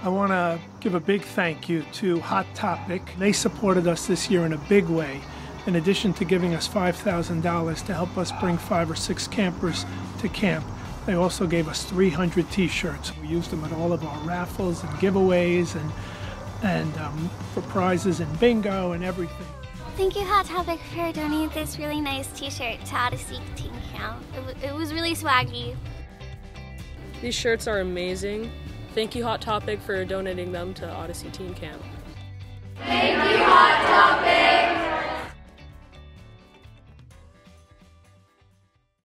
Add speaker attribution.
Speaker 1: I want to give a big thank you to Hot Topic. They supported us this year in a big way. In addition to giving us $5,000 to help us bring 5 or 6 campers to camp, they also gave us 300 t-shirts. We used them at all of our raffles and giveaways and for prizes and bingo and everything.
Speaker 2: Thank you, Hot Topic, for donating this really nice t-shirt to Odyssey Teen Camp. It was really swaggy.
Speaker 3: These shirts are amazing. Thank you, Hot Topic, for donating them to Odyssey Teen Camp.
Speaker 4: Thank you, Hot Topic!